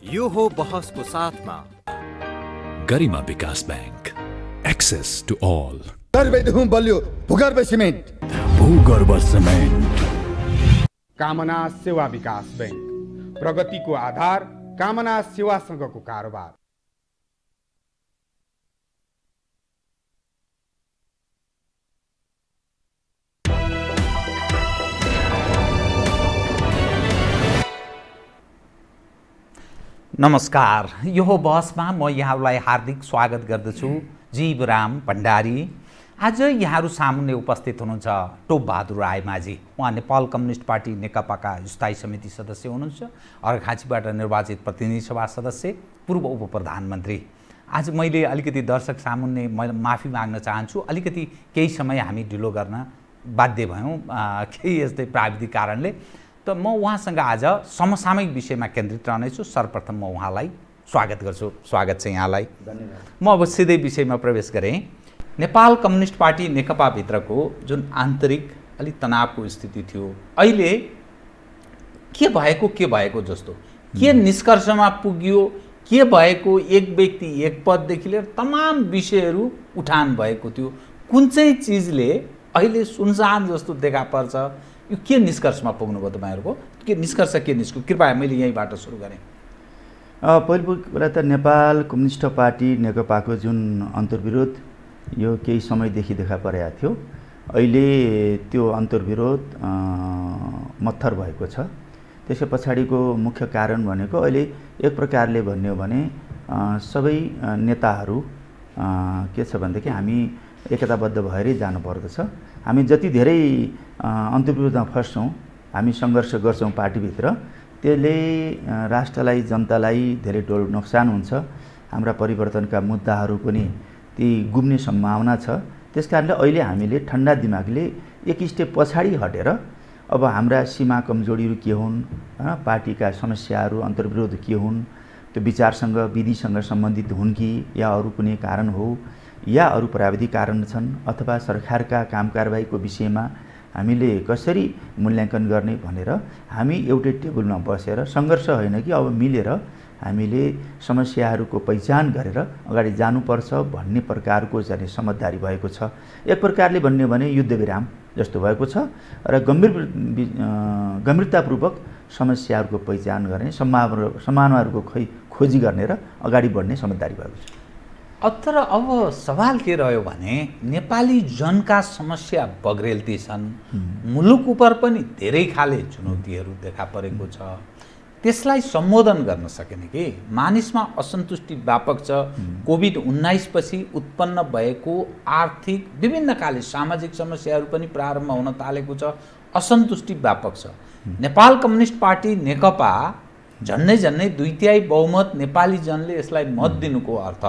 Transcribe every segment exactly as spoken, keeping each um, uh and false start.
Yoho बहस को साथमा Garima Bikas bank, access to all. गर्भदेखि बलियो भूगर्भ सिमेन्ट, भूगर्भ सिमेन्ट। कामना सेवा विकास बैंक, प्रगतिको आधार कामना सेवासँगको कारोबार। नमस्कार, योहो बहसमा म यहाँलाई हार्दिक स्वागत गर्दछु। जिबराम भण्डारी। आज यहाँहरू सामुन्ने उपस्थित हुनुहुन्छ टोप बहादुर रायमाझी। उहाँ नेपाल कम्युनिस्ट पार्टी नेकपाका स्थायी समिति सदस्य हुनुहुन्छ। अर्घाँचीबाट निर्वाचित प्रतिनिधि सभा सदस्य, पूर्व उप प्रधानमन्त्री। आज मैले अलिकति दर्शक सामुन्ने म माफी माग्न चाहन्छु। अलिकति केही समय हामी ढिलो गर्न बाध्य भयौँ केही यस्तै प्राविधिक कारणले। त म उहाँसँग आज समसामयिक विषयमा केन्द्रित रहनेछु। सर्वप्रथम म उहाँलाई स्वागत गर्छु। स्वागत छ यहाँलाई। धन्यवाद। म अब सिधै विषयमा प्रवेश गरेँ। नेपाल कम्युनिस्ट पार्टी नेकपाभित्रको जुन आन्तरिक अलिक तनावको स्थिति थियो, अहिले के भएको के भएको जस्तो, के निष्कर्षमा पुग्यो, के भएको, एक व्यक्ति एक पददेखि लिएर तमाम विषयहरू उठान भएको थियो। कुन चाहिँ चिजले अहिले सुनसान जस्तो देखा पर्छ? यो के निष्कर्षमा पुग्नुभयो तपाईँहरूको? के निष्कर्ष के निस्क्यो? कृपया मैले यहीँबाट सुरु गरेँ। पहिलो कुरा त नेपाल कम्युनिस्ट पार्टी नेकपाको जुन अन्तर्विरोध यो केही समयदेखि देखा परेको थियो। अहिले त्यो अन्तर्विरोध मत्थर भएको छ। त्यसै पछाडिको मुख्य कारण भनेको अहिले एक प्रकारले भन्ने हो भने सबै नेताहरू के छ भनेदेखि हामी एकताबद्ध भएरै जानुपर्दछ। हामी जति धेरै अन्तर्विरोधमा फस्छौँ, हामी सङ्घर्ष गर्छौँ पार्टीभित्र, त्यसले राष्ट्रलाई, जनतालाई धेरै ठुलो नोक्सान हुन्छ। हाम्रा परिवर्तनका मुद्दाहरू पनि ती गुम्ने सम्भावना छ। त्यसकारणले अहिले हामीले ठन्डा दिमागले एक स्टेप पछाडि हटेर अब हाम्रा सीमा कमजोरीहरू के हुन्, पार्टीका समस्याहरू, अन्तर्विरोध के हुन्, त्यो विचारसँग, विधिसँग सम्बन्धित हुन् कि या अरू कुनै कारण हो या अरू प्राविधिक कारण छन्, अथवा सरकारका काम कारबाहीको विषयमा हामीले कसरी मूल्याङ्कन गर्ने भनेर हामी एउटै टेबलमा बसेर सङ्घर्ष होइन कि अब मिलेर हामीले समस्याहरूको पहिचान गरेर अगाडि जानुपर्छ भन्ने प्रकारको चाहिँ समझदारी भएको छ। एक प्रकारले भन्ने हो भने युद्धविराम जस्तो भएको छ र गम्भीर गम्भीरतापूर्वक समस्याहरूको पहिचान गर्ने, सम्भावना सम्भावनाहरूको खै खोजी गर्ने र अगाडि बढ्ने समझदारी भएको छ। तर अब सवाल के रह्यो भने नेपाली जनका समस्या बग्रेल्ती छन्। मुलुक उपर पनि धेरै खाले चुनौतीहरू देखा परेको छ। त्यसलाई सम्बोधन गर्न सकेन कि मानिसमा असन्तुष्टि व्यापक छ। कोभिड उन्नाइस पछि उत्पन्न भएको आर्थिक विभिन्न खाले सामाजिक समस्याहरू पनि प्रारम्भ हुन थालेको छ। असन्तुष्टि व्यापक छ। नेपाल कम्युनिस्ट पार्टी नेकपा झन्डै झन्डै दुई तिहाई बहुमत नेपाली जनले यसलाई मत दिनुको अर्थ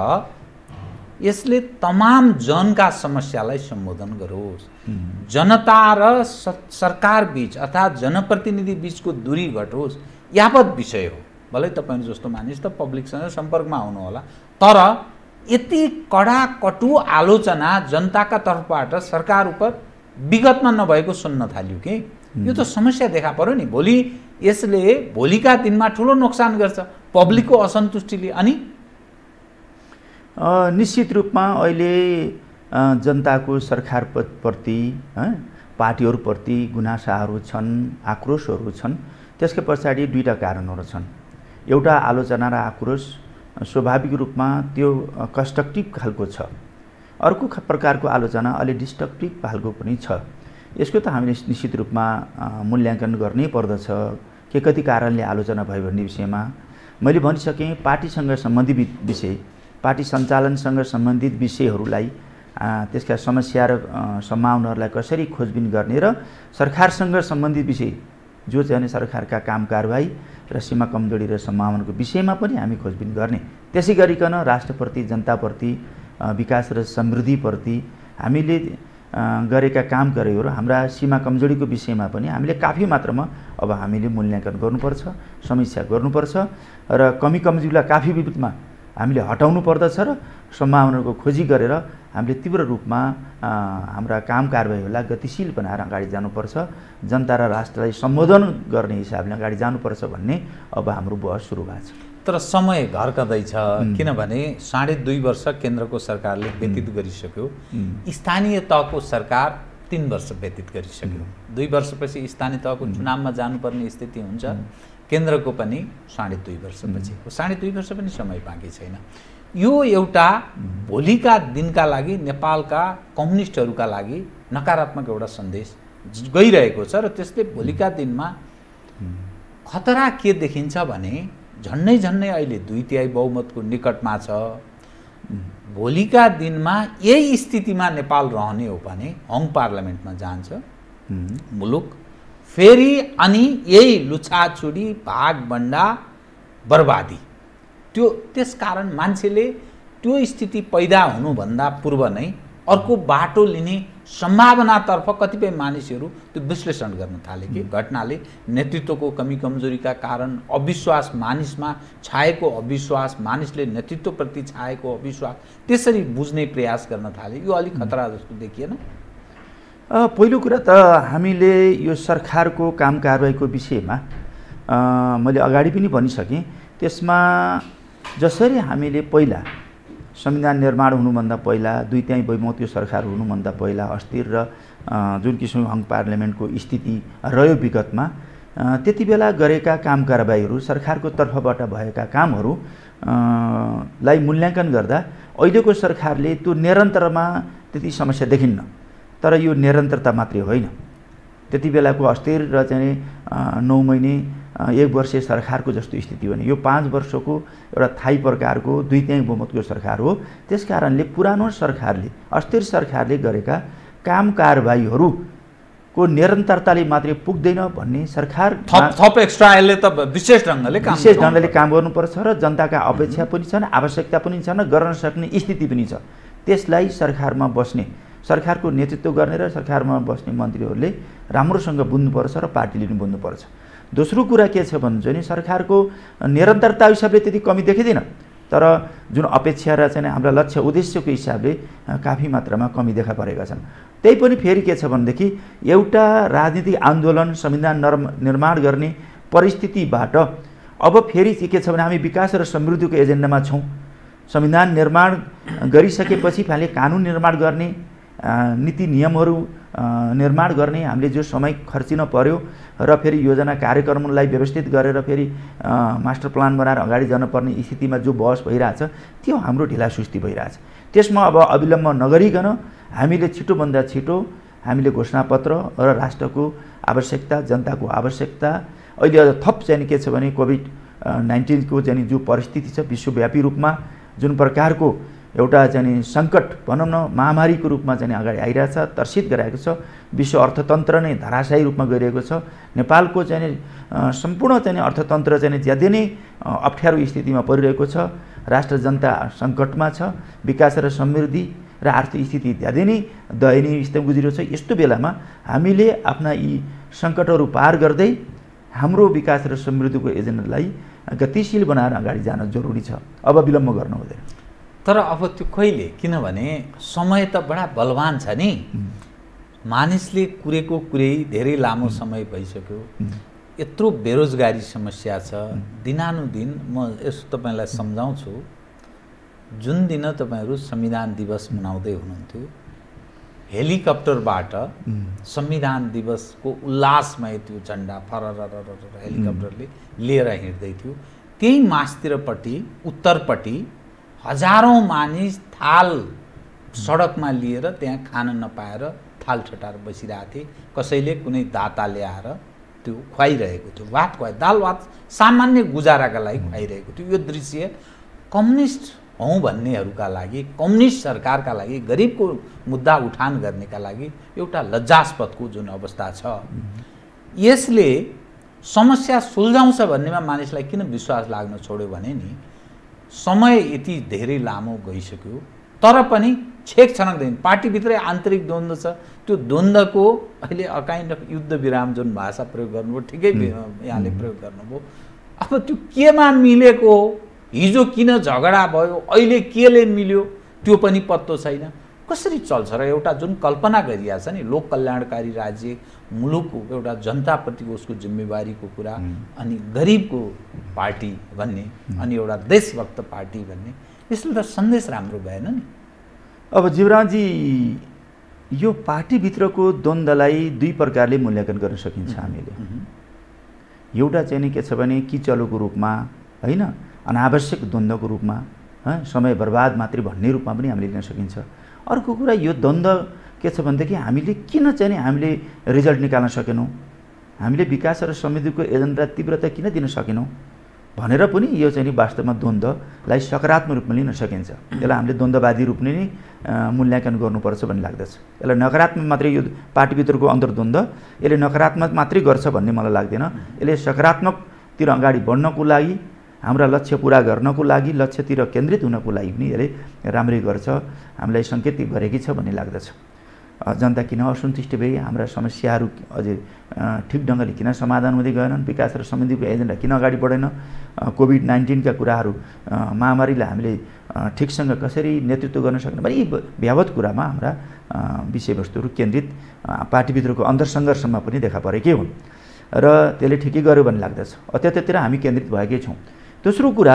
यसले तमाम जनका समस्यालाई सम्बोधन गरोस्, जनता र सरकार बीच अर्थात् जनप्रतिनिधि बीचको दूरी घटोस्, यावत विषय हो। भलै तपाईँ जस्तो मानिस त पब्लिकसँग सम्पर्कमा हुनुहोला, तर यति कडा कटु आलोचना जनताका तर्फबाट सरकार उप विगतमा नभएको सुन्न थाल्यो कि यो त समस्या देखा पर्यो नि। भोलि यसले भोलिका दिनमा ठुलो नोक्सान गर्छ पब्लिकको असन्तुष्टिले। अनि निश्चित रूपमा अहिले जनताको सरकारप्रति, पार्टीहरूप्रति गुनासाहरू छन्, आक्रोशहरू छन्। त्यसको पछाडि दुईवटा कारणहरू छन्। एउटा आलोचना र आक्रोश स्वाभाविक रूपमा त्यो कन्स्ट्रक्टिभ खालको छ। अर्को प्रकारको आलोचना अलि डिस्ट्रक्टिभ खालको पनि छ। यसको त हामीले निश्चित रूपमा मूल्याङ्कन गर्नै पर्दछ के कति कारणले आलोचना भयो भन्ने विषयमा। मैले भनिसकेँ, पार्टीसँग सम्बन्धित विषय, पार्टी सञ्चालनसँग सम्बन्धित विषयहरूलाई, त्यसका समस्या र सम्भावनाहरूलाई कसरी खोजबिन गर्ने र सरकारसँग सम्बन्धित विषय जो चाहिँ सरकारका काम कारबाही र सीमा कमजोरी र सम्भावनाको विषयमा पनि हामी खोजबिन गर्ने। त्यसै गरिकन राष्ट्रप्रति, जनताप्रति, विकास र समृद्धिप्रति हामीले गरेका काम कार्यहरू, हाम्रा सीमा कमजोरीको विषयमा पनि हामीले काफी मात्रामा अब हामीले मूल्याङ्कन गर्नुपर्छ, समीक्षा गर्नुपर्छ र कमी कमजोरीलाई काफी रूपमा हामीले हटाउनु पर्दछ र सम्भावनाको खोजी गरेर हामीले तीव्र रूपमा हाम्रा काम कारबाहीहरूलाई गतिशील बनाएर अगाडि जानुपर्छ। जनता र राष्ट्रलाई सम्बोधन गर्ने हिसाबले अगाडि जानुपर्छ भन्ने अब हाम्रो बहस सुरु भएको छ। तर समय घर्कदैछ किनभने साढे दुई वर्ष केन्द्रको सरकारले व्यतीत गरिसक्यो, स्थानीय तहको सरकार तीन वर्ष व्यतीत गरिसक्यो। दुई वर्षपछि स्थानीय तहको चुनावमा जानुपर्ने स्थिति हुन्छ, केन्द्रको पनि साढे दुई वर्षपछि हो। साढे दुई वर्ष पनि समय बाँकी छैन। यो एउटा भोलिका दिनका लागि नेपालका कम्युनिस्टहरूका लागि नकारात्मक एउटा सन्देश गइरहेको छ र त्यसले भोलिका दिनमा खतरा के देखिन्छ भने झन्डै झन्डै अहिले दुई तिहाई बहुमतको निकटमा छ। भोलिका दिनमा यही स्थितिमा नेपाल रहने हो भने हङ पार्लियामेन्टमा जान्छ मुलुक फेरि, अनि यही लुछाचुडी भागभण्डा बर्बादी। त्यो त्यसकारण मान्छेले त्यो स्थिति पैदा हुनुभन्दा पूर्व नै अर्को बाटो लिने सम्भावनातर्फ कतिपय मानिसहरू त्यो विश्लेषण गर्न थाले कि घटनाले नेतृत्वको कमी कमजोरीका कारण अविश्वास मानिसमा छाएको अविश्वास, मानिसले नेतृत्वप्रति छाएको अविश्वास त्यसरी बुझ्ने प्रयास गर्न थाले। यो अलिक खतरा जस्तो देखिएन? पहिलो कुरा त हामीले यो सरकारको काम कारबाहीको विषयमा मैले अगाडि पनि भनिसकेँ। त्यसमा जसरी हामीले पहिला संविधान निर्माण हुनुभन्दा पहिला दुई तिहाई बहुमतको सरकार हुनुभन्दा पहिला अस्थिर र जुन किसिमको हङ पार्लियामेन्टको स्थिति रह्यो विगतमा, त्यति बेला गरेका काम कारबाहीहरू सरकारको तर्फबाट भएका कामहरू लाई मूल्याङ्कन गर्दा अहिलेको सरकारले त्यो निरन्तरमा त्यति समस्या देखिन्न। तर यो निरन्तरता मात्रै होइन, त्यति बेलाको अस्थिर र चाहिँ नौ महिने एक वर्षीय सरकारको जस्तो स्थिति हो भने यो पाँच वर्षको एउटा थाई प्रकारको दुई तिहाई बहुमतको सरकार हो। त्यस कारणले पुरानो सरकारले अस्थिर सरकारले गरेका काम कारबाहीहरूको निरन्तरताले मात्रै पुग्दैन भन्ने सरकार थप थप एक्स्ट्रा यसले त विशेष ढङ्गले काम विशेष ढङ्गले काम गर्नुपर्छ र जनताका अपेक्षा पनि छन्, आवश्यकता पनि छन्, गर्न सक्ने स्थिति पनि छ। त्यसलाई सरकारमा बस्ने सरकारको नेतृत्व गर्ने र सरकारमा बस्ने मन्त्रीहरूले राम्रोसँग बुझ्नुपर्छ र पार्टीले पनि बुझ्नुपर्छ। दोस्रो कुरा के छ भने चाहिँ सरकारको निरन्तरता हिसाबले त्यति कमी देखिँदैन, तर जुन अपेक्षा र चाहिँ हाम्रा लक्ष्य उद्देश्यको हिसाबले काफी मात्रामा कमी देखा परेका छन्। त्यही पनि फेरि के छ भनेदेखि एउटा राजनीतिक आन्दोलन संविधान निर्माण गर्ने परिस्थितिबाट अब फेरि के छ भने हामी विकास र समृद्धिको एजेन्डामा छौँ। संविधान निर्माण गरिसकेपछि हामीले कानुन निर्माण गर्ने, नीति नियमहरू निर्माण गर्ने हामीले जो समय खर्चिन पर्यो र फेरि योजना कार्यक्रमलाई व्यवस्थित गरेर फेरि मास्टर प्लान बनाएर अगाडि जानुपर्ने स्थितिमा जो बहस भइरहेछ त्यो हाम्रो ढिलासुस्ती भइरहेछ। त्यसमा अब अविलम्ब नगरिकन हामीले छिटोभन्दा छिटो हामीले घोषणापत्र र राष्ट्रको आवश्यकता, जनताको आवश्यकता, अहिले थप चाहिँ के छ भने कोभिड नाइन्टिनको चाहिँ जो परिस्थिति छ विश्वव्यापी रूपमा जुन प्रकारको एउटा चाहिँ सङ्कट भनौँ न महामारीको रूपमा चाहिँ अगाडि आइरहेछ, तर्सित गराएको छ, विश्व अर्थतन्त्र नै धराशायी रूपमा गइरहेको छ। नेपालको चाहिँ सम्पूर्ण चाहिँ अर्थतन्त्र चाहिँ ज्यादै नै अप्ठ्यारो स्थितिमा परिरहेको छ, राष्ट्र जनता सङ्कटमा छ, विकास र समृद्धि र आर्थिक स्थिति ज्यादै नै दयनीय स्थितिमा गुज्रिरहेको छ। यस्तो बेलामा हामीले आफ्ना यी सङ्कटहरू पार गर्दै हाम्रो विकास र समृद्धिको एजेन्डालाई गतिशील बनाएर अगाडि जान जरुरी छ, अब विलम्ब गर्नु हुँदैन। तर अब त्यो कहिले, किनभने समय त बडा बलवान छ नि, मानिसले कुरेको कुरै धेरै लामो समय भइसक्यो, यत्रो बेरोजगारी समस्या छ। दिनानुदिन म यसो तपाईँलाई सम्झाउँछु, जुन दिन तपाईँहरू संविधान दिवस मनाउँदै हुनुहुन्थ्यो हेलिकप्टरबाट संविधान दिवसको उल्लासमय त्यो झन्डा फरर हेलिकप्टरले लिएर हिँड्दै थियो, त्यही मास्तिरपट्टि उत्तरपट्टि हजारौं मानिस थाल सडकमा लिएर त्यहाँ खान नपाएर थाल छटार बसिरहेको थिए। कसैले कुनै दाता ल्याएर त्यो खुवाइरहेको थियो, भात खुवाइ दाल भात सामान्य गुजाराका लागि खुवाइरहेको थियो। यो दृश्य कम्युनिस्ट हौँ भन्नेहरूका लागि, कम्युनिस्ट सरकारका लागि, गरिबको मुद्दा उठान गर्नेका लागि एउटा लज्जास्पदको जुन अवस्था छ। यसले समस्या सुल्झाउँछ भन्नेमा मानिसलाई किन विश्वास लाग्न छोड्यो भने नि समय यति धेरै लामो गइसक्यो, तर पनि छेक छनक्दैन। पार्टीभित्रै आन्तरिक द्वन्द्व छ, त्यो द्वन्द्वको अहिले अ काइन्ड अफ युद्ध विराम जुन भाषा प्रयोग गर्नुभयो ठिकै यहाँले प्रयोग गर्नुभयो। अब त्यो केमा मिलेको हो, हिजो किन झगडा भयो, अहिले केले मिल्यो, त्यो पनि पत्तो छैन। कसरी चल्छ र एउटा जुन कल्पना गरिएको छ नि लोक कल्याणकारी राज्य, मुलुकको एउटा जनताप्रतिको उसको जिम्मेवारीको कुरा, अनि गरिबको पार्टी भन्ने, अनि एउटा देशभक्त पार्टी भन्ने, यसले त सन्देश राम्रो भएन नि। अब जीवरामजी, यो पार्टीभित्रको द्वन्द्वलाई दुई प्रकारले मूल्याङ्कन गर्न सकिन्छ हामीले। एउटा चाहिँ नि के छ भने किचलोको रूपमा होइन, अनावश्यक द्वन्द्वको रूपमा, समय बर्बाद मात्रै भन्ने रूपमा पनि हामीले लिन सकिन्छ। अर्को कुरा यो द्वन्द्व के छ भनेदेखि हामीले किन चाहिँ नि हामीले रिजल्ट निकाल्न सकेनौँ, हामीले विकास र समृद्धिको एजेन्डा तीव्रता किन दिन सकेनौँ भनेर पनि यो चाहिँ नि वास्तवमा द्वन्द्वलाई सकारात्मक रूपमा लिन सकिन्छ। यसलाई हामीले द्वन्द्ववादी रूपले नै मूल्याङ्कन गर्नुपर्छ भन्ने लाग्दछ। यसलाई नकारात्मक मात्रै यो पार्टीभित्रको अन्तर्द्वन्द्व यसले नकारात्मक मात्रै गर्छ भन्ने मलाई लाग्दैन। यसले सकारात्मकतिर अगाडि बढ्नको लागि, हाम्रा लक्ष्य पुरा गर्नको लागि, लक्ष्यतिर केन्द्रित हुनको लागि पनि यसले राम्रै गर्छ, हामीलाई सङ्केत गरेकै छ भन्ने लाग्दछ। जनता किन असन्तुष्ट भए, हाम्रा समस्याहरू अझै ठिक ढङ्गले किन समाधान हुँदै गएनन्, विकास र समृद्धिको एजेन्डा किन अगाडि बढेन, कोभिड नाइन्टिनका कुराहरू, महामारीलाई हामीले ठिकसँग कसरी नेतृत्व गर्न सक्ने भने यी व्यावत कुरामा हाम्रा विषयवस्तुहरू केन्द्रित पार्टीभित्रको अन्तर्सङ्घर्षमा पनि देखा परेकै हुन् र त्यसले ठिकै गर्यो भन्ने लाग्दछ। त्यतातिर हामी केन्द्रित भएकै छौँ। दोस्रो कुरा,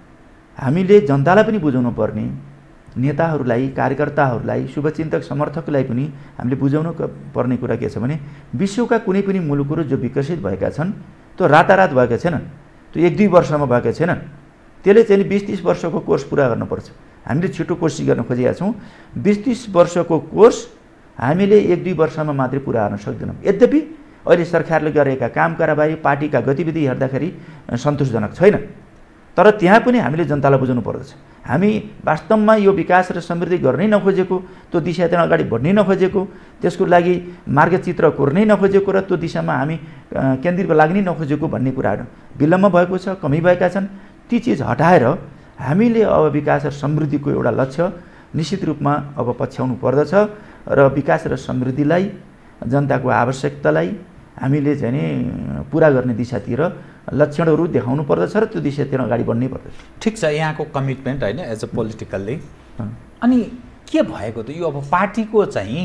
हामीले जनतालाई पनि बुझाउनु पर्ने, नेताहरूलाई, कार्यकर्ताहरूलाई, शुभचिन्तक समर्थकलाई पनि हामीले बुझाउनु पर्ने कुरा के छ भने विश्वका कुनै पनि मुलुकहरू जो विकसित भएका छन् त्यो रातारात भएका छैनन्, त्यो एक दुई वर्षमा भएका छैनन्। त्यसले चाहिँ बिस तिस वर्षको कोर्स पुरा गर्नुपर्छ। हामीले छिटो कोसिस गर्न खोजेका छौँ। बिस तिस वर्षको कोर्स हामीले एक दुई वर्षमा मात्रै पुरा गर्न सक्दैनौँ। यद्यपि अहिले सरकारले गरेका काम कारबाही, पार्टीका गतिविधि हेर्दाखेरि सन्तोषजनक छैन, तर त्यहाँ पनि हामीले जनतालाई बुझाउनु पर्दछ। हामी वास्तवमा यो विकास र समृद्धि गर्नै नखोजेको, त्यो दिशातिर अगाडि बढ्नै नखोजेको, त्यसको लागि मार्गचित्र कोर्नै नखोजेको र त्यो दिशामा हामी केन्द्रित लाग्नै नखोजेको भन्ने कुराहरू विलम्ब भएको छ, कमी भएका छन्। ती चिज हटाएर हामीले अब विकास र समृद्धिको एउटा लक्ष्य निश्चित रूपमा अब पछ्याउनु पर्दछ र विकास र समृद्धिलाई, जनताको आवश्यकतालाई हामीले चाहिँ नि पुरा गर्ने दिशातिर लक्षणहरू देखाउनु पर्दछ र त्यो दिशातिर अगाडि बढ्नै पर्दछ। ठिक छ, यहाँको कमिटमेन्ट होइन एज अ पोलिटिकल्ली। अनि के भएको त यो अब पार्टीको चाहिँ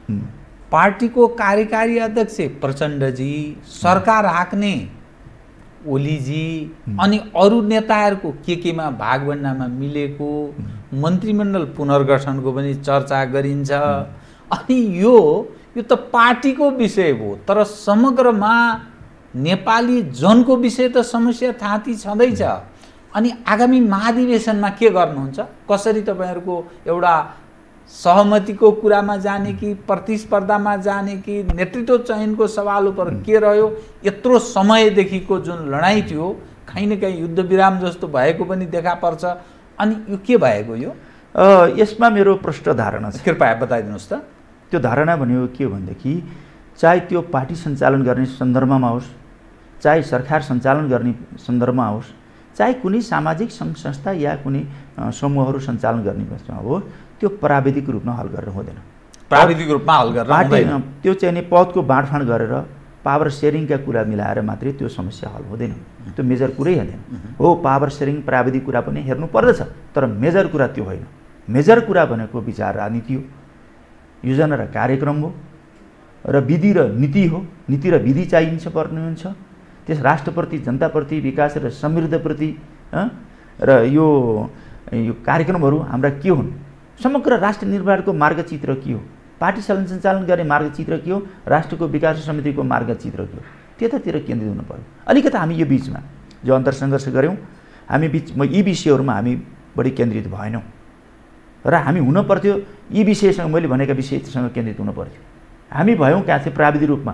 पार्टीको कार्यकारी अध्यक्ष प्रचण्डजी, सरकार हाँक्ने ओलीजी, अनि अरू नेताहरूको के केमा भागभण्डामा मिलेको, मन्त्रीमण्डल पुनर्गठनको पनि चर्चा गरिन्छ। अनि यो यो त पार्टीको विषय हो, तर समग्रमा नेपाली जनको विषय त समस्या थाँती छँदैछ। अनि आगामी महाधिवेशनमा के गर्नुहुन्छ, कसरी तपाईँहरूको एउटा सहमतिको कुरामा जाने कि प्रतिस्पर्धामा जाने कि नेतृत्व चयनको सवाल उपर के रह्यो, यत्रो समयदेखिको जुन लडाइँ थियो कहीँ न कहीँ युद्ध विराम जस्तो भएको पनि देखा पर्छ। अनि यो के भएको यो यसमा मेरो प्रष्ट धारणा छ, कृपया बताइदिनुहोस् त। त्यो धारणा भनेको के हो भनेदेखि चाहे त्यो पार्टी सञ्चालन गर्ने सन्दर्भमा होस्, चाहे सरकार सञ्चालन गर्ने सन्दर्भमा होस्, चाहे कुनै सामाजिक सङ्घ संस्था या कुनै समूहहरू सञ्चालन गर्ने अवस्थामा हो, त्यो प्राविधिक रूपमा हल गरेर हुँदैन। प्राविधिक रूपमा हल गरेर हुँदैन। त्यो चाहिँ नि पदको बाँडफाँड गरेर पावर सेयरिङका कुरा मिलाएर मात्रै त्यो समस्या हल हुँदैन। त्यो मेजर कुरै हुँदैन। हो, पावर सेयरिङ प्राविधिक कुरा पनि हेर्नु पर्दछ, तर मेजर कुरा त्यो होइन। मेजर कुरा भनेको विचार राजनीति हो, योजना र कार्यक्रम हो, र विधि र नीति हो। नीति र विधि चाहिन्छ पर्ने हुन्छ। त्यस राष्ट्रप्रति, जनताप्रति, विकास र समृद्धिप्रति र यो यो कार्यक्रमहरू हाम्रा के हुन्, समग्र राष्ट्र निर्माणको मार्गचित्र के हो, पार्टी सञ्चालन गर्ने मार्गचित्र के हो, राष्ट्रको विकास र समृद्धिको मार्गचित्र के हो, त्यतातिर केन्द्रित हुनु पर्यो। अलिकति हामी यो बिचमा जो अन्तर्सङ्घर्ष गऱ्यौँ, हामी बिचमा यी विषयहरूमा हामी बढी केन्द्रित भएनौँ र हामी हुन पर्थ्यो यी विषयसँग, मैले भनेका विषयसँग केन्द्रित हुनु पर्थ्यो। हामी भयौँ कहाँ चाहिँ प्राविधिक रूपमा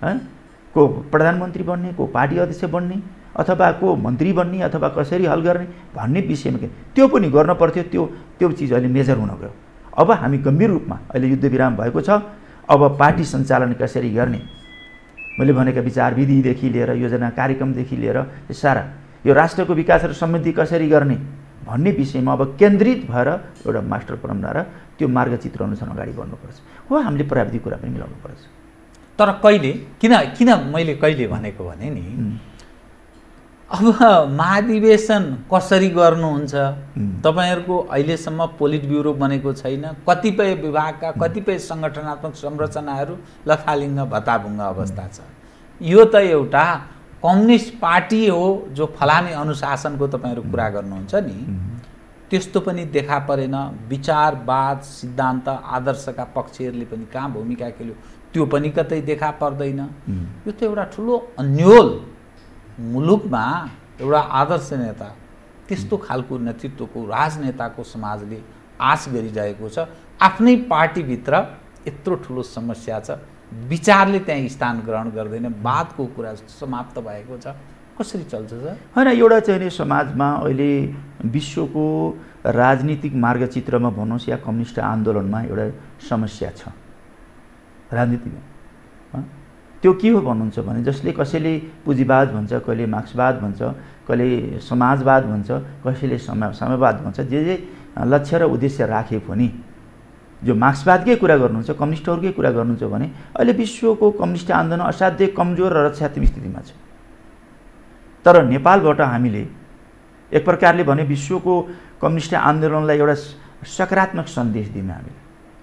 को प्रधानमन्त्री बन्ने, को पार्टी अध्यक्ष बन्ने, अथवा को मन्त्री बन्ने, अथवा कसरी हल गर्ने भन्ने विषयमा त्यो पनि गर्न पर्थ्यो। त्यो त्यो चिज अहिले मेजर हुन गयो। अब हामी गम्भीर रूपमा अहिले युद्ध विराम भएको छ, अब पार्टी सञ्चालन कसरी गर्ने, मैले भनेका विचार विधिदेखि लिएर योजना कार्यक्रमदेखि लिएर यो सारा यो राष्ट्रको विकास र समृद्धि कसरी गर्ने भन्ने विषयमा अब केन्द्रित भएर एउटा मास्टर प्लान बनाएर त्यो मार्गचित्र अनुसार अगाडि बढ्नुपर्छ। हो, हामीले प्राविधिक कुरा पनि मिलाउनुपर्छ। तर कहिले किन किन मैले कहिले भनेको भने नि अब महाधिवेशन कसरी गर्नुहुन्छ तपाईहरुको अहिलेसम्म पोलिट ब्युरो बनेको छैन कतिपय विभागका कतिपय संगठनात्मक संरचनाहरू लथालिङ्ग भताभुङ्ग अवस्था छ यो त एउटा कम्युनिस्ट पार्टी हो जो फलाने अनुशासनको तपाईहरु कुरा गर्नुहुन्छ नि त्यस्तो पनि देखा परेन विचारवाद सिद्धान्त आदर्शका पक्षहरूले पनि कहाँ भूमिका खेल्यो त्यो पनि कतै देखा पर्दैन यो त एउटा ठुलो अन्यल मुलुकमा एउटा आदर्श नेता त्यस्तो खालको नेतृत्वको राजनेताको समाजले आश गरिरहेको छ आफ्नै पार्टीभित्र यत्रो ठुलो समस्या छ विचारले त्यहाँ स्थान ग्रहण गर्दैन वादको कुरा समाप्त भएको छ कसरी चल्छ सर हैन एउटा चाहिँ समाजमा अहिले विश्वको राजनीतिक मार्गचित्रमा भन्नुस् या कम्युनिस्ट आन्दोलनमा एउटा समस्या छ राजनीतिमा त्यो के हो भन्नुहुन्छ भने जसले कसैले पुँजीवाद भन्छ कहिले मार्क्सवाद भन्छ कहिले समाजवाद भन्छ कसैले साम्यवाद भन्छ जे जे लक्ष्य र उद्देश्य राखे पनि जो मार्क्सवादकै कुरा गर्नुहुन्छ कम्युनिस्टहरुकै कुरा गर्नुहुन्छ भने अहिले विश्वको कम्युनिस्ट आन्दोलन असाध्यै कमजोर र रक्षात्मक स्थितिमा छ तर नेपालबाट हामीले एक प्रकारले भने विश्वको कम्युनिस्ट आन्दोलनलाई एउटा सकारात्मक सन्देश दियौं हामीले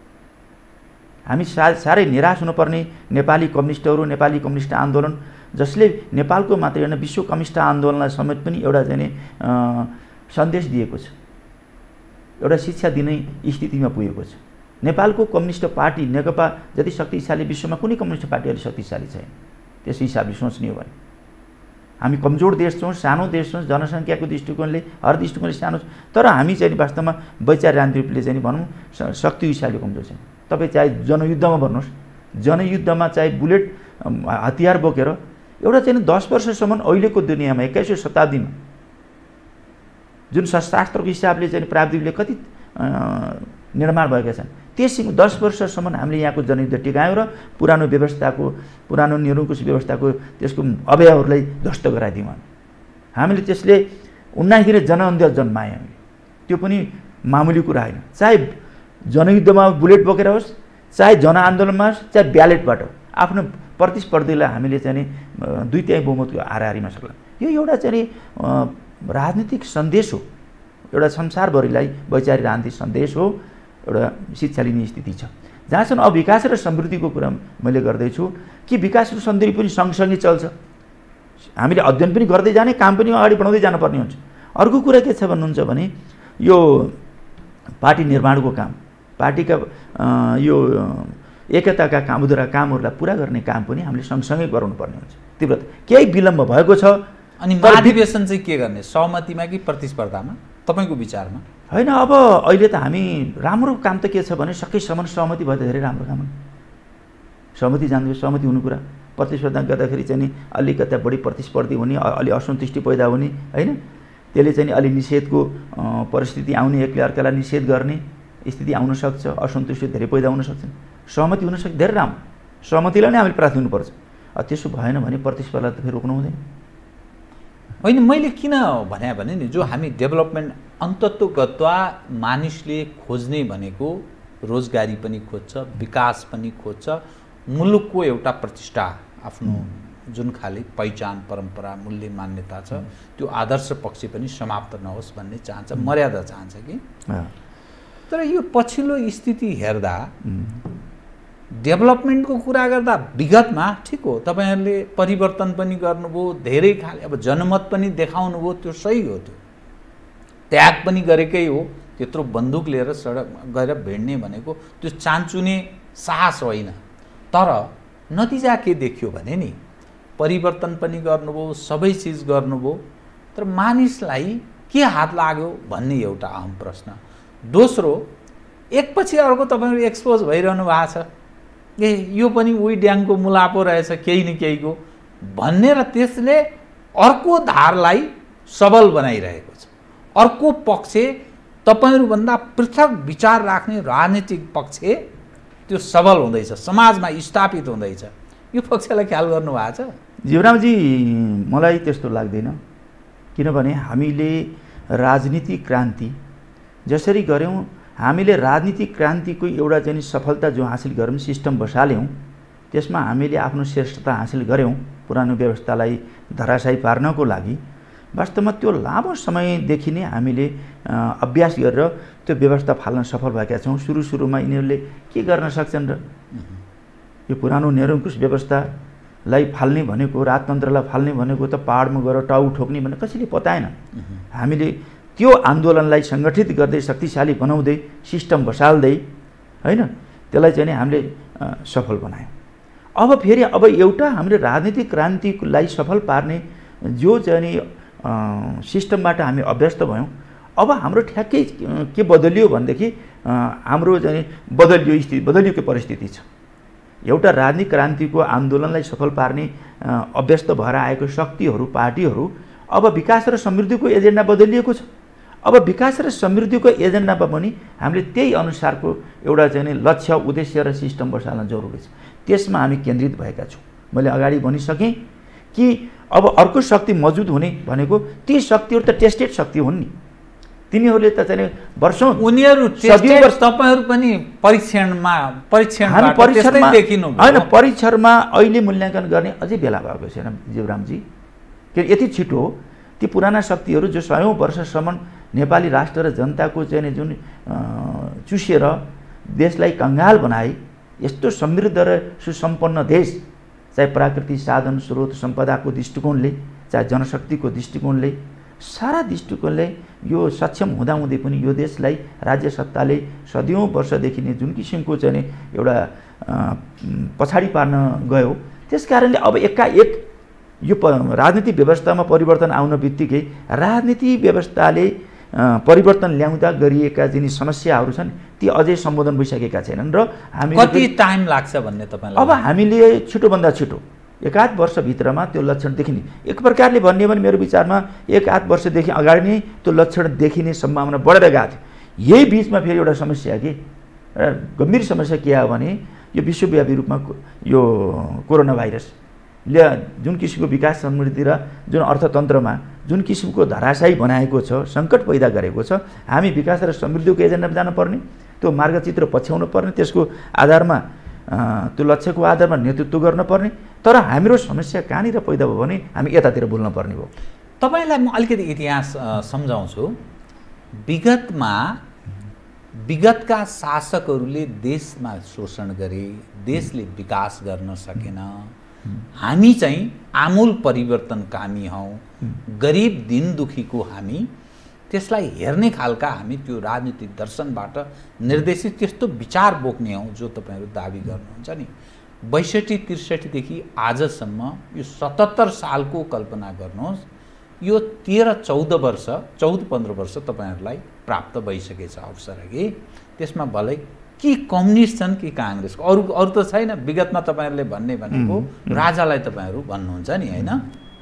हामी सारै निराश हुनुपर्ने नेपाली कम्युनिस्टहरु नेपाली कम्युनिस्ट आन्दोलन जसले नेपालको मात्र हैन विश्व कम्युनिस्ट आन्दोलनलाई समेत पनि एउटा चाहिँ सन्देश दिएको छ एउटा शिक्षा दिने स्थितिमा पुगेको छ नेपालको कम्युनिस्ट पार्टी नेकपा जति शक्तिशाली विश्वमा कुनै कम्युनिस्ट पार्टीहरु शक्तिशाली छैन त्यस हिसाबले सोच्ने हो भने हामी कमजोर देश छौं सानो देश छौं जनसंख्याको दृष्टिकोणले हर दृष्टिकोणले सानो तर हामी चाहिँ वास्तवमा वैचारिक रूपले चाहिँ भनौं शक्तिशाली कमजोर छैन तपाई चाहे जनयुद्धमा भन्नुस् जनयुद्धमा चाहे बुलेट हतियार बोकेर एउटा चाहिँ दस वर्षसम्म अहिलेको दुनियाँमा एक्काइसौं शताब्दीमा जुन शस्त्रास्त्रको हिसाबले चाहिँ प्राविधिकले कति निर्माण भएका छन् त्यसको दस वर्षसम्म हामीले यहाँको जनयुद्ध टिकायौं र पुरानो व्यवस्थाको पुरानो निरङ्कुश व्यवस्थाको त्यसको अवयवहरूलाई ध्वस्त गराइदियौं हामीले त्यसले उन्नाइस दिने जनआन्दोलन जन्माए हामीले त्यो पनि मामुली कुरा हैन चाहे जनयुद्धमा बुलेट बोकेर होस् चाहे जनआन्दोलनमा होस् चाहे ब्यालेटबाट आफ्नो प्रतिस्पर्धीलाई हामीले चाहिँ दुई तिहाई बहुमतको हाराहारीमा सक्ला यो एउटा चाहिँ राजनीतिक सन्देश हो एउटा संसारभरिलाई वैचारिक राजनीतिक सन्देश हो एउटा शिक्षा लिने स्थिति छ जहाँसम्म अब विकास र समृद्धिको कुरा मैले गर्दै छु कि विकास र समृद्धि पनि सँगसँगै चल्छ हामीले अध्ययन पनि गर्दै जाने काम पनि अगाडि बढाउँदै जानुपर्ने हुन्छ अर्को कुरा के छ भन्नुहुन्छ भने यो पार्टी निर्माणको काम पार्टीका यो एकताका काम उद्रा कामहरुलाई पूरा गर्ने काम पनि हामीले सँगसँगै गराउनुपर्ने हुन्छ तीव्रता केही विलम्ब भएको छ अनि महाधिवेशन चाहिँ के गर्ने सहमतिमा कि प्रतिस्पर्धामा तपाईको विचारमा हैन अब अहिले त हामी राम्रो काम त के छ भने सकेसम्म सहमति भए त धेरै राम्रो काम हो सहमति जान्दै सहमति हुनु कुरा प्रतिस्पर्धा गर्दाखेरि चाहिँ अलिकता बढी प्रतिस्पर्धी हुने अलि असन्तुष्टि पैदा हुने हैन त्यसले चाहिँ अलि निषेधको परिस्थिति आउने एकले अर्कालाई निषेध गर्ने स्थिति आउन सक्छ असन्तुष्टि धेरै पैदा हुन सक्छ सहमति हुन सक्छ धेरै राम्रो सहमतिलाई नै हामीले प्राथमिकता दिनुपर्छ त्यसो भएन भने प्रतिस्पर्धा त फेरि रोक्नु हुँदैन हैन मैले किन भने भने नि जो हामी डेभलपमेन्ट अन्तत्वगतवा मानिसले खोज्ने भनेको रोजगारी पनि खोज्छ विकास पनि खोज्छ मुलुकको एउटा प्रतिष्ठा आफ्नो जुन खाले पहिचान परम्परा मूल्य मान्यता छ त्यो आदर्श पक्ष पनि समाप्त नहोस् भन्ने चाहन्छ मर्यादा चाहन्छ कि तर यो पछिल्लो स्थिति हेर्दा डेभलपमेन्टको कुरा गर्दा विगतमा ठीक हो तपाईहरुले परिवर्तन पनि गर्नुभयो धेरै खाले अब जनमत पनि देखाउनुभयो त्यो सही हो त्यो त्याग पनि गरेकै हो त्यत्रो बन्दुक लिएर सडक गएर भिड्ने भनेको त्यो चान्चुने साहस होइन तर नतिजा के देखियो भने नि परिवर्तन पनि गर्नुभयो सबै चीज गर्नुभयो तर मानिसलाई के हात लाग्यो भन्ने एउटा अहम प्रश्न दोस्रो एकपछि अर्को तपाईहरु एक्सपोज भइरहनु भएको छ ए यो पनि उही ड्याङको मुलापो रहेछ केही न केहीको भन्ने र त्यसले अर्को धारलाई सबल बनाइरहेको छ अर्को पक्ष तपाईहरु भन्दा पृथक विचार राख्ने राजनीतिक पक्ष त्यो सबल हुँदैछ समाजमा स्थापित हुँदैछ यो पक्षलाई ख्याल गर्नु भएको छ जीवरामजी मलाई त्यस्तो लाग्दैन किनभने हामीले राजनीतिक क्रान्ति जसरी गर्यौं हामीले राजनीतिक क्रान्तिको एउटा चाहिँ सफलता जो हासिल गर्यौं सिस्टम बसाल्यौं त्यसमा हामीले आफ्नो श्रेष्ठता हासिल गर्यौं पुरानो व्यवस्थालाई धराशायी पार्नको लागि वास्तवमा त्यो लामो समयदेखि नै हामीले अभ्यास गरेर त्यो व्यवस्था फाल्न सफल भएका छौँ। सुरु सुरुमा यिनीहरूले के गर्न सक्छन् र यो पुरानो निरङ्कुश व्यवस्थालाई फाल्ने भनेको, राजतन्त्रलाई फाल्ने भनेको त पहाडमा गएर टाउ ठोक्ने भने कसैले बताएन। हामीले त्यो आन्दोलनलाई सङ्गठित गर्दै शक्तिशाली बनाउँदै सिस्टम बसाल्दै होइन त्यसलाई चाहिँ हामीले सफल बनायौँ। अब फेरि अब एउटा हामीले राजनीतिक क्रान्तिलाई सफल पार्ने जो चाहिँ नि सिस्टमबाट हामी अभ्यस्त भयौँ। अब हाम्रो ठ्याक्कै के बदलियो भनेदेखि हाम्रो चाहिँ बदलियो स्थिति बदलियोको परिस्थिति छ। एउटा राजनीतिक क्रान्तिको आन्दोलनलाई सफल पार्ने अभ्यस्त भएर आएको शक्तिहरू पार्टीहरू अब विकास र समृद्धिको एजेन्डा बदलिएको छ। अब विकास र समृद्धिको एजेन्डामा पनि हामीले त्यही अनुसारको एउटा चाहिँ नि लक्ष्य उद्देश्य र सिस्टम बसाल्न जरुरी छ। त्यसमा हामी केन्द्रित भएका छौँ। मैले अगाडि भनिसकेँ कि अब अर्को शक्ति मौजुद हुने भनेको ती शक्तिहरू त टेस्टेड शक्ति हुन् नि। तिनीहरूले त चाहिँ वर्षौँ उनीहरू टेस्टेड, तपाईहरू पनि परीक्षणमा परीक्षणबाट त्यस्तै देखिनु होइन। परीक्षणमा अहिले मूल्याङ्कन गर्ने अझै बेला भएको छैन जिबरामजी। के यति छिटो ती पुराना शक्तिहरू जो सयौँ वर्षसम्म नेपाली राष्ट्र र जनताको चाहिँ जुन चुसेर देशलाई कङ्गाल बनाए, यस्तो समृद्ध र सुसम्पन्न देश चाहे प्राकृतिक साधन स्रोत सम्पदाको दृष्टिकोणले चाहे जनशक्तिको दृष्टिकोणले सारा दृष्टिकोणले यो सक्षम हुँदाहुँदै पनि यो देशलाई राज्य सत्ताले सदियौँ वर्षदेखि नै जुन किसिमको चाहिँ एउटा पछाडि पार्न गयो, त्यस कारणले अब एकाएक यो राजनीतिक व्यवस्थामा परिवर्तन आउन बित्तिकै राजनीति व्यवस्थाले परिवर्तन ल्याउँदा गरिएका जुन समस्याहरू छन् ती अझै सम्बोधन भइसकेका छैनन् र हामी कति टाइम लाग्छ भन्ने तपाईँलाई? अब हामीले छिटोभन्दा छिटो एक आध वर्षभित्रमा त्यो लक्षण देखिने, एक प्रकारले भन्ने भने मेरो विचारमा एक आध वर्षदेखि अगाडि नै त्यो लक्षण देखिने सम्भावना बढेर गएको थियो। यही बिचमा फेरि एउटा समस्या के गम्भीर समस्या के हो भने यो विश्वव्यापी रूपमा यो कोरोना भाइरसले जुन किसिमको विकास समृद्धि र जुन अर्थतन्त्रमा जुन किसिमको धराशायी बनाएको छ, सङ्कट पैदा गरेको छ, हामी विकास र समृद्धिको एजेन्डामा जानुपर्ने, त्यो मार्गचित्र पछ्याउनु पर्ने, त्यसको आधारमा त्यो लक्ष्यको आधारमा नेतृत्व गर्न पर्ने। तर हाम्रो समस्या कहाँनिर पैदा भयो भने हामी यतातिर बोल्न पर्ने भयो। तपाईँलाई म अलिकति इतिहास सम्झाउँछु। विगतमा विगतका शासकहरूले देशमा शोषण गरे, देशले विकास गर्न सकेन। हामी चाहिँ आमूल परिवर्तनकामी हौँ, गरिब दिन दुखीको हामी त्यसलाई हेर्ने खालका हामी त्यो राजनीतिक दर्शनबाट निर्देशित त्यस्तो विचार बोक्ने हौँ जो तपाईँहरू दाबी गर्नुहुन्छ नि। बैसठी त्रिसठीदेखि आजसम्म यो सतहत्तर सालको कल्पना गर्नुहोस्। यो तेह्र चौध वर्ष चौध पन्ध्र वर्ष तपाईँहरूलाई प्राप्त भइसकेछ अवसर कि त्यसमा भलै कि कम्युनिस्ट छन् कि काङ्ग्रेसको, अरू अरू त छैन। विगतमा तपाईँहरूले भन्ने भनेको राजालाई तपाईँहरू भन्नुहुन्छ नि होइन।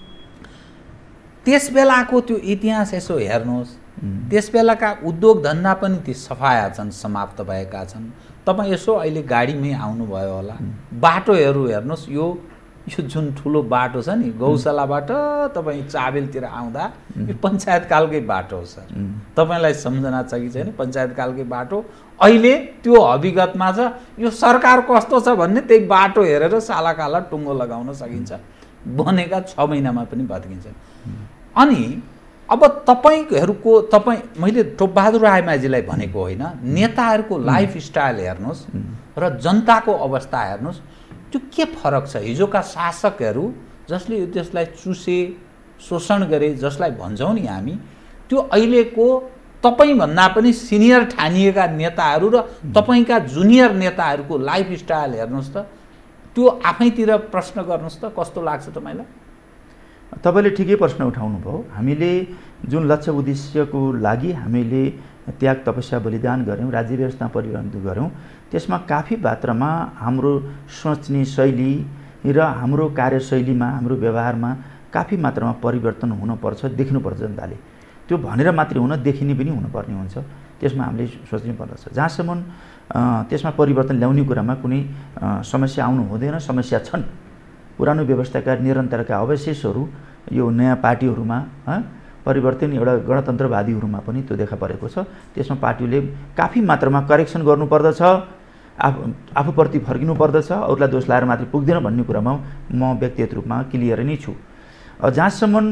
त्यस बेलाको त्यो इतिहास यसो हेर्नुहोस्। त्यस बेलाका उद्योग धन्दा पनि ती सफाया छन्, समाप्त भएका छन्। तपाईँ यसो अहिले गाडीमै आउनुभयो होला, बाटोहरू हेर्नुहोस्। यो यो जुन ठुलो बाटो छ नि गौशालाबाट तपाईँ चाबेलतिर आउँदा यो पञ्चायतकालकै बाटो हो सर। तपाईँलाई सम्झना छ कि छैन? पञ्चायतकालकै बाटो अहिले त्यो हविगतमा छ। यो सरकार कस्तो छ भन्ने त्यही बाटो हेरेर सालाकाला टुङ्गो लगाउन सकिन्छ। बनेका छ महिनामा पनि भत्किन्छ। अनि अब तपाईँहरूको तपाईँ मैले बहादुर रायमाझीलाई भनेको होइन, नेताहरूको लाइफ स्टाइल हेर्नुहोस् र जनताको अवस्था हेर्नुहोस्। त्यो के फरक छ? हिजोका शासकहरू जसले यो देशलाई चुसे, शोषण गरे, जसलाई भन्छौँ नि हामी, त्यो अहिलेको तपाईँभन्दा पनि सिनियर ठानिएका नेताहरू र तपाईँका जुनियर नेताहरूको लाइफ स्टाइल हेर्नुहोस् त। त्यो आफैतिर प्रश्न गर्नुहोस् त, कस्तो लाग्छ तपाईँलाई? तपाईँले ठिकै प्रश्न उठाउनु भयो। हामीले जुन लक्ष्य उद्देश्यको लागि हामीले त्याग तपस्या बलिदान गऱ्यौँ, राज्य व्यवस्था परिवर्तन गऱ्यौँ, त्यसमा काफी मात्रामा हाम्रो सोच्ने शैली र हाम्रो कार्यशैलीमा हाम्रो व्यवहारमा काफी मात्रामा परिवर्तन हुनुपर्छ, देख्नुपर्छ जनताले। त्यो भनेर मात्रै हुन देखिने पनि हुनुपर्ने हुन्छ। त्यसमा हामीले सोच्नु पर्दछ। जहाँसम्म त्यसमा परिवर्तन ल्याउने कुरामा कुनै समस्या आउनु हुँदैन, समस्या छन्। पुरानो व्यवस्थाका निरन्तरका अवशेषहरू यो नयाँ पार्टीहरूमा परिवर्तन एउटा गणतन्त्रवादीहरूमा पनि त्यो देखा परेको छ। त्यसमा पार्टीले काफी मात्रामा करेक्सन गर्नुपर्दछ, आफू आफूप्रति फर्किनु पर्दछ, अरूलाई दोष लाएर मात्रै पुग्दैन भन्ने कुरामा म व्यक्तिगत रूपमा क्लियर नै छु। जहाँसम्म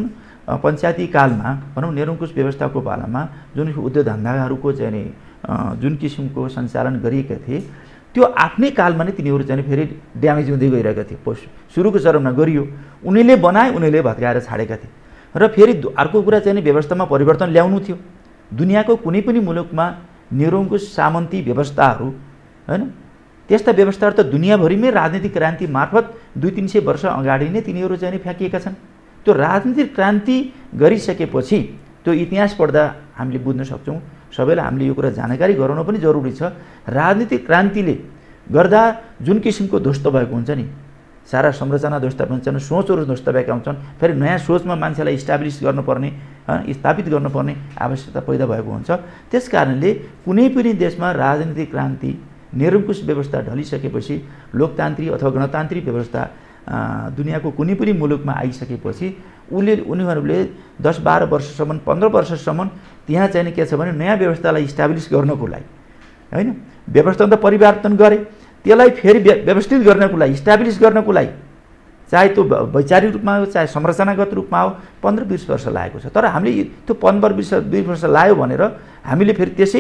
पञ्चायती कालमा भनौँ निरङ्कुश व्यवस्थाको पालामा जुन उद्योग धन्दाहरूको चाहिँ नि जुन किसिमको सञ्चालन गरिएका थिए त्यो आफ्नै कालमा नै तिनीहरू चाहिँ फेरि ड्यामेज हुँदै गइरहेका थिए। सुरुको चरणमा गरियो, उनीले बनाए, उनीले भत्काएर छाडेका थिए। र फेरि अर्को कुरा चाहिँ व्यवस्थामा परिवर्तन ल्याउनु थियो। दुनियाँको कुनै पनि मुलुकमा निरङ्कुश सामन्ती व्यवस्थाहरू हैन, त्यस्ता व्यवस्थाहरू त दुनियाँभरिमै राजनीतिक क्रान्ति मार्फत दुई तिन सय वर्ष अगाडि नै तिनीहरू चाहिँ फ्याँकिएका छन्। त्यो राजनीतिक क्रान्ति गरिसकेपछि त्यो इतिहास पढ्दा हामीले बुझ्न सक्छौँ। सबैलाई हामीले यो कुरा जानकारी गराउन पनि जरुरी छ। राजनीतिक क्रान्तिले गर्दा जुन किसिमको ध्वस्त भएको हुन्छ नि, सारा संरचना ध्वस्त हुन्छन्, सोचहरू ध्वस्त भएका हुन्छन्, फेरि नयाँ सोचमा मान्छेलाई इस्टाब्लिस गर्नुपर्ने, स्थापित गर्नुपर्ने आवश्यकता पैदा भएको हुन्छ। त्यस कारणले कुनै पनि देशमा राजनीतिक क्रान्ति निरङ्कुश व्यवस्था ढलिसकेपछि लोकतान्त्रिक अथवा गणतान्त्रिक व्यवस्था दुनियाँको कुनै पनि मुलुकमा आइसकेपछि उसले उनीहरूले दस बाह्र वर्षसम्म पन्ध्र वर्षसम्म त्यहाँ चाहिँ के छ भने नयाँ व्यवस्थालाई इस्टाब्लिस गर्नको लागि हैन, व्यवस्था त परिवर्तन गरे, त्यसलाई फेरि व्यवस्थित गर्नको लागि इस्टाब्लिस गर्नको लागि चाहे त्यो वैचारिक रूपमा हो चाहे संरचनागत रूपमा हो पन्ध्र बिस वर्ष लागेको छ। तर हामीले त्यो पन्ध्र बिस बिस वर्ष लाग्यो भनेर हामीले फेरि त्यसै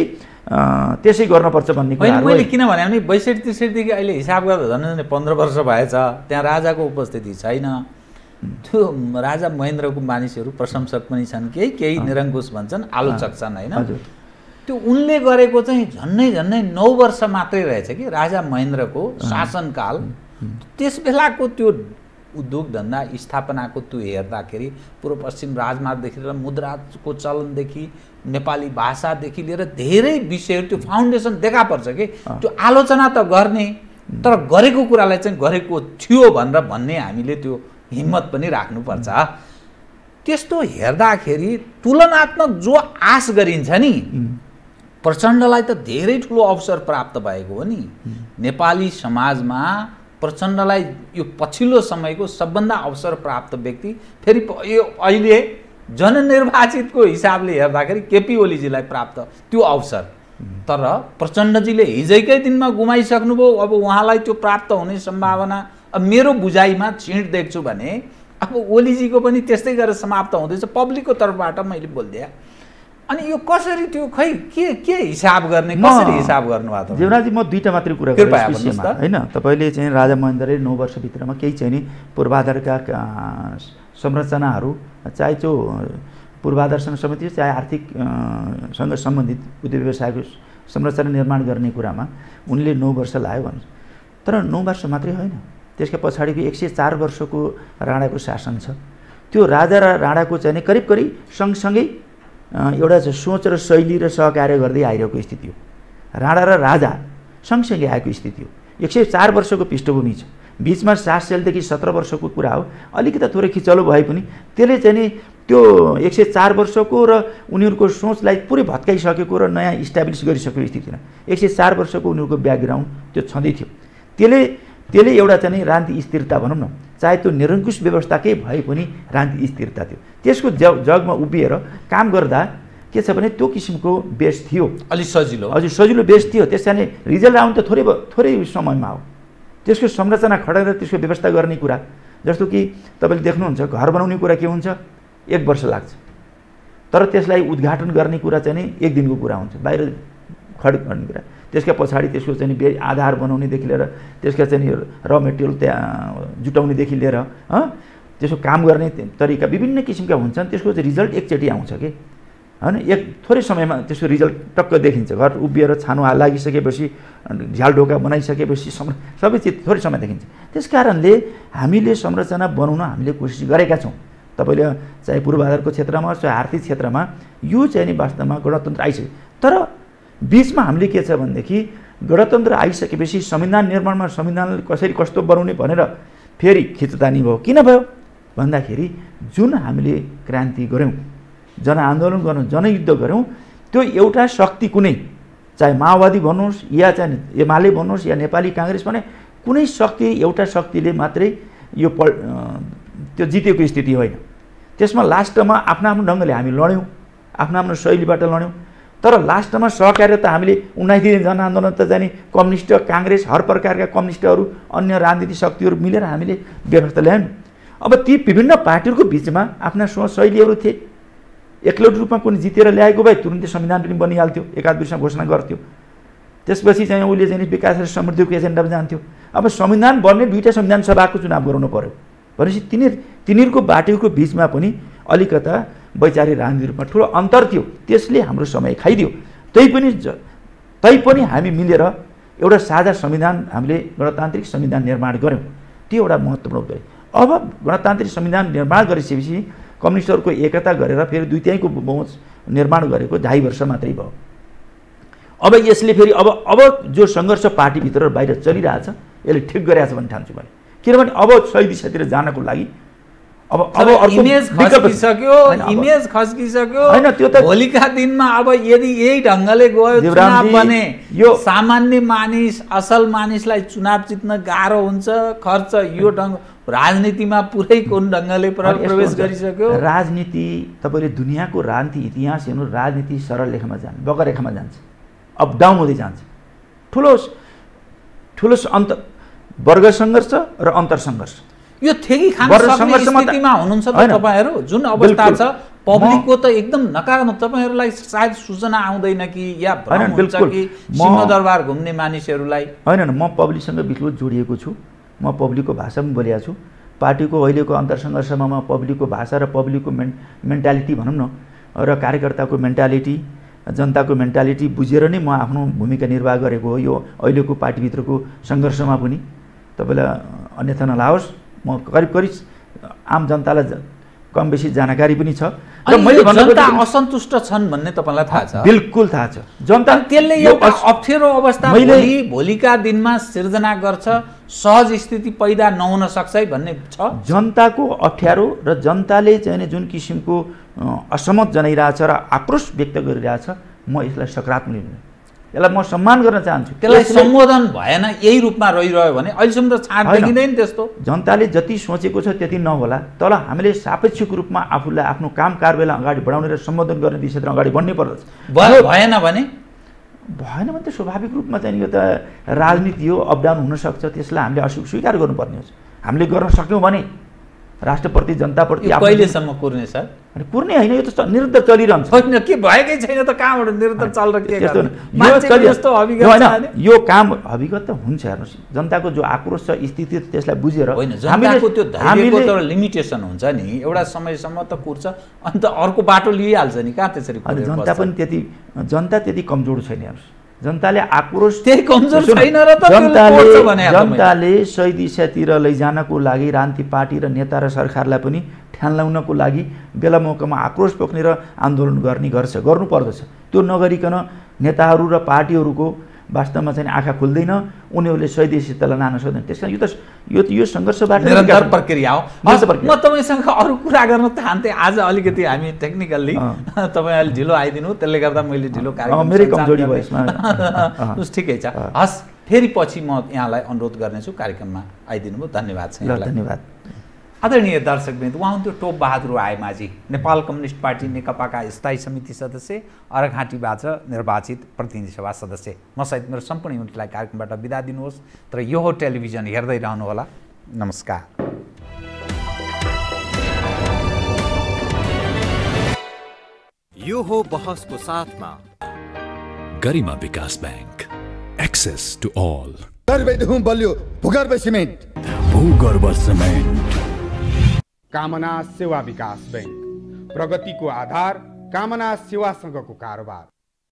त्यसै गर्नुपर्छ भन्ने कुरा हो। मैले किन भने भने बैसठी त्रिसठीदेखि अहिले हिसाब गर्दा झन् झन् पन्ध्र वर्ष भएछ, त्यहाँ राजाको उपस्थिति छैन। त्यो राजा महेन्द्रको मानिसहरू प्रशंसक पनि छन्, केही केही निरङ्कुश भन्छन्, आलोचक छन् होइन। त्यो उनले गरेको चाहिँ झन्नै झन्नै नौ वर्ष मात्रै रहेछ कि राजा महेन्द्रको शासनकाल। त्यस बेलाको त्यो उद्योग धन्दा स्थापनाको त्यो हेर्दाखेरि पूर्व पश्चिम राजमार्गदेखि लिएर मुद्राको चलनदेखि नेपाली भाषादेखि लिएर धेरै विषयहरू त्यो फाउन्डेसन देखा पर्छ कि त्यो आलोचना त गर्ने, तर गरेको कुरालाई चाहिँ गरेको थियो भनेर भन्ने हामीले त्यो हिम्मत पनि राख्नुपर्छ। त्यस्तो हेर्दाखेरि तुलनात्मक जो आश गरिन्छ नि, प्रचण्डलाई त धेरै ठुलो अवसर प्राप्त भएको हो नि। नेपाली समाजमा प्रचण्डलाई यो पछिल्लो समयको सबभन्दा अवसर प्राप्त व्यक्ति फेरि यो अहिले जननिर्वाचितको हिसाबले हेर्दाखेरि केपी ओलीजीलाई प्राप्त त्यो अवसर। तर प्रचण्डजीले हिजैकै दिनमा गुमाइसक्नुभयो। अब उहाँलाई त्यो प्राप्त हुने सम्भावना अब मेरो बुझाइमा छिँड देख्छु भने अब ओलीजीको पनि त्यस्तै गरेर समाप्त हुँदैछ पब्लिकको तर्फबाट मैले बोलिदिएँ। अनि यो कसरी त्यो खै के के हिसाब गर्ने, कसरी हिसाब गर्नुभएको त? जीवराजी म दुईटा मात्रै कुरा गर्छु हैन। तपाईँले चाहिँ राजा महेन्द्रले नौ वर्षभित्रमा केही चाहिँ नि पूर्वाधारका संरचनाहरू चाहे त्यो पूर्वाधारसँग सम्बन्धित चाहे आर्थिकसँग सम्बन्धित उद्योग व्यवसायको संरचना निर्माण गर्ने कुरामा उनले नौ वर्ष लाग्यो भन्छ। तर नौ वर्ष मात्रै होइन, त्यसका पछाडिको एक सय चार वर्षको राणाको शासन छ। त्यो राजा र राणाको चाहिँ करिब करिब सँगसँगै एउटा सोच र शैली र सहकार्य गर्दै आइरहेको स्थिति हो। राणा र राजा सँगसँगै आएको स्थिति हो। एक सय चार वर्षको पृष्ठभूमि छ, बिचमा सात सालदेखि सत्र वर्षको कुरा हो। अलिकति थोरै खिचलो भए पनि त्यसले चाहिँ नि त्यो एक सय चार वर्षको र उनीहरूको सोचलाई पुरै भत्काइसकेको र नयाँ इस्टाब्लिस गरिसकेको स्थिति थिएन। एक सय चार वर्षको उनीहरूको ब्याकग्राउन्ड त्यो छँदै थियो। त्यसले त्यसले एउटा चाहिँ राजनीतिक स्थिरता भनौँ न, चाहे त्यो निरङ्कुश व्यवस्थाकै भए पनि राजनीतिक स्थिरता थियो। त्यसको जग जगमा उभिएर काम गर्दा के छ भने त्यो किसिमको बेस थियो, अलि सजिलो हजुर सजिलो बेस थियो। त्यस कारणले रिजल्ट आउनु त थोरै थोरै समयमा हो। त्यसको संरचना खडा गरेर त्यसको व्यवस्था गर्ने कुरा, जस्तो कि तपाईँले देख्नुहुन्छ घर बनाउने कुरा के हुन्छ, एक वर्ष लाग्छ। तर त्यसलाई उद्घाटन गर्ने कुरा चाहिँ नि एक दिनको कुरा हुन्छ, बाहिर खड गर्ने कुरा। त्यसका पछाडि त्यसको चाहिँ नि आधार बनाउनेदेखि लिएर त्यसका चाहिँ नि र मेटेरियल त्यहाँ जुटाउनेदेखि लिएर त्यसको काम गर्ने तरिका विभिन्न किसिमका हुन्छन्। त्यसको चाहिँ रिजल्ट एकचोटि आउँछ कि होइन, एक थोरै समयमा त्यसको रिजल्ट टक्क देखिन्छ। घर उभिएर छानो लागिसकेपछि, झ्याल ढोका बनाइसकेपछि सबै चिज थोरै समय देखिन्छ। त्यस कारणले हामीले संरचना बनाउन हामीले कोसिस गरेका छौँ। तपाईँले चाहे पूर्वाधारको क्षेत्रमा चाहे आर्थिक क्षेत्रमा यो चाहिँ नि वास्तवमा गणतन्त्र आइसक्यो। तर बिचमा हामीले के छ भनेदेखि गणतन्त्र आइसकेपछि संविधान निर्माणमा संविधान कसरी कस्तो बनाउने भनेर फेरि खिचतानी भयो। किन भयो भन्दाखेरि जुन हामीले क्रान्ति गऱ्यौँ, जनआन्दोलन गऱ्यौँ, जनयुद्ध गऱ्यौँ, त्यो एउटा शक्ति कुनै चाहे माओवादी भन्नुहोस् या चाहिँ एमाले भन्नुहोस् या नेपाली काङ्ग्रेस भने कुनै शक्ति एउटा शक्तिले मात्रै यो पल त्यो जितेको स्थिति होइन। त्यसमा लास्टमा आफ्नो आफ्नो ढङ्गले हामी लड्यौँ, आफ्नो आफ्नो शैलीबाट लड्यौँ। तर लास्टमा सहकार्य त हामीले उन्नाइस दिन जनआन्दोलन त जाने कम्युनिस्ट काङ्ग्रेस हर प्रकारका कम्युनिस्टहरू अन्य राजनीतिक शक्तिहरू मिलेर हामीले व्यवस्था ल्यायौँ। अब ती विभिन्न पार्टीहरूको बिचमा आफ्ना सोच शैलीहरू थिए। एकलौट रूपमा कुनै जितेर ल्याएको भए तुरुन्तै संविधान पनि बनिहाल्थ्यो, एकाध वर्षमा घोषणा गर्थ्यो। त्यसपछि चाहिँ उसले चाहिँ विकास र समृद्धिको एजेन्डामा जान्थ्यो। अब संविधान बन्ने दुईवटा संविधान सभाको चुनाव गराउनु पर्यो भनेपछि तिनीहरू तिनीहरूको बाटोको बिचमा पनि अलिकता वैचारिक राजनीतिक रूपमा ठुलो अन्तर थियो। त्यसले हाम्रो समय खाइदियो। तैपनि तैपनि हामी मिलेर एउटा साझा संविधान हामीले गणतान्त्रिक संविधान निर्माण गऱ्यौँ। त्यो एउटा महत्त्वपूर्ण उद्देश्य। अब गणतान्त्रिक संविधान निर्माण गरिसकेपछि कम्युनिस्टहरूको एकता गरेर फेरि दुई तिहाईको बहुमत निर्माण गरेको ढाई वर्ष मात्रै भयो। अब यसले फेरि अब अब जो सङ्घर्ष पार्टीभित्र र बाहिर चलिरहेछ यसले ठिक गरेछ भन्ने ठान्छु मैले। किनभने अब सही दिशातिर जानको लागि अब अब इमेज खस्किसक्यो इमेज खस्किसक्यो हैन त्यो त भोलिका दिनमा अब यदि यही ढङ्गले गयो चुनाव भने यो सामान्य मानिस असल मानिसलाई चुनाव जित्न गाह्रो हुन्छ। खर्च यो ढङ्ग राजनीतिमा पुरै कुन ढङ्गले प्रवेश गरिसक्यो। राजनीति तपाईँले दुनियाँको राजनीति इतिहास हेर्नु, राजनीति सरल रेखामा जान्छ, वक्र रेखामा जान्छ, अप डाउन हुँदै जान्छ। ठुलो ठुलो अन्त वर्ग सङ्घर्ष र अन्तर सङ्घर्ष यो थेगी खान सक्ने स्थितिमा हुनुहुन्छ त तपाईँहरू। जुन अवस्था छ पब्लिकको त एकदम नकारात्मक। तपाईँहरूलाई सायद सूचना आउँदैन कि या भ्रम हुन्छ कि सिंहदरबार घुम्ने मानिसहरूलाई? होइन होइन, म पब्लिकसँग बिल्कुल जोडिएको छु। म पब्लिकको भाषा पनि बोलेको छु। पार्टीको अहिलेको अन्तर सङ्घर्षमा म पब्लिकको भाषा र पब्लिकको मेन मेन्टालिटी भनौँ न र कार्यकर्ताको मेन्टालिटी, जनताको मेन्टालिटी बुझेर नै म आफ्नो भूमिका निर्वाह गरेको हो। यो अहिलेको पार्टीभित्रको सङ्घर्षमा पनि तपाईँलाई अन्यथा नलाओस्, म करिब करिब आम जनतालाई कम बेसी जानकारी पनि छ। र मैले जनता असन्तुष्ट छन् भन्ने तपाईँलाई थाहा छ? बिल्कुल थाहा छ। जनता त्यसले एउटा अप्ठ्यारो अवस्था भोलि भोलिका दिनमा सिर्जना गर्छ, सहज स्थिति पैदा नहुन सक्छ है भन्ने छ। जनताको अप्ठ्यारो र जनताले चाहिँ जुन किसिमको असहमत जनाइरहेछ र आक्रोश व्यक्त गरिरहेछ, म यसलाई सकारात्मक लिन्छु, यसलाई म सम्मान गर्न चाहन्छु। त्यसलाई सम्बोधन भएन यही रूपमा रहिरह्यो भने अहिलेसम्म त छाट देखिँदैन त्यस्तो। जनताले जति सोचेको छ त्यति नहोला, तर हामीले सापेक्षिक रूपमा आफूलाई आफ्नो काम कारबाहीलाई अगाडि बढाउने र सम्बोधन गर्ने दिशातिर अगाडि बढ्नै पर्दछ। भएन भने भएन भने त स्वाभाविक रूपमा चाहिँ यो त राजनीति हो, अपडाउन हुनसक्छ। त्यसलाई हामीले अस्वीकार गर्नुपर्ने हुन्छ। हामीले गर्न सक्यौँ भने राष्ट्रप्रति जनताप्रति कहिलेसम्म कुर्ने सर? अनि कुर्ने होइन, यो त निरन्तर चलिरहन्छ। होइन के भएकै छैन त, कहाँबाट निरन्तर चलेर के गर्ने? यो काम हविगत त हुन्छ। हेर्नुहोस्, जनताको जो आक्रोश छ स्थिति त्यसलाई बुझेर हामीले त्यो धैर्यको त लिमिटेसन हुन्छ नि। एउटा समयसम्म त कुर्छ अनि त अर्को बाटो लिइहाल्छ नि। कहाँ त्यसरी? जनता पनि त्यति जनता त्यति कमजोर छैन। हेर्नुहोस्, जनताले आक्रोश त्यही कमजोर छैन र त जनताले जनताले सही दिशातिर लैजानको लागि राजनीतिक पार्टी र नेता र सरकारलाई पनि ठान ल्याउनको लागि बेला मौकामा आक्रोश पोख्ने र आन्दोलन गर्ने गर्छ, गर्नुपर्दछ। त्यो नगरिकन नेताहरू र पार्टीहरूको वास्तवमा चाहिँ आँखा खुल्दैन, उनीहरूले सही दिशातिर लान सक्दैन। त्यस कारण यो त यो यो सङ्घर्षबाट निरन्तर प्रक्रिया हो। म तपाईँसँग अरू कुरा गर्न चाहन्थेँ। आज अलिकति हामी टेक्निकल्ली तपाईँ अहिले ढिलो आइदिनु, त्यसले गर्दा मैले ढिलो कार्यक्रम मेरै कमजोरी भयो यसमा। ठिकै छ, हस् फेरि पछि म यहाँलाई अनुरोध गर्नेछु कार्यक्रममा आइदिनु भयो। धन्यवाद छ यहाँलाई। धन्यवाद। आदरणीय दर्शकवृन्द, उहाँ हुन्थ्यो टोप बहादुर रायमाझी, नेपाल कम्युनिस्ट पार्टी नेकपाका स्थायी समिति सदस्य, अर्घाँटीबाट निर्वाचित प्रतिनिधि सभा सदस्य। म सहित मेरो सम्पूर्ण युनिटलाई कार्यक्रमबाट बिदा दिनुहोस्, तर योहो टेलिभिजन हेर्दै रहनुहोला। नमस्कार। योहो बहसको साथमा Garima Bikas bank, access to all. गर्भदेखि बलियो भूगर्भ सिमेन्ट, भूगर्भ सिमेन्ट। कामना सेवा विकास बैंक, प्रगतिको आधार कामना सेवासँगको कारोबार।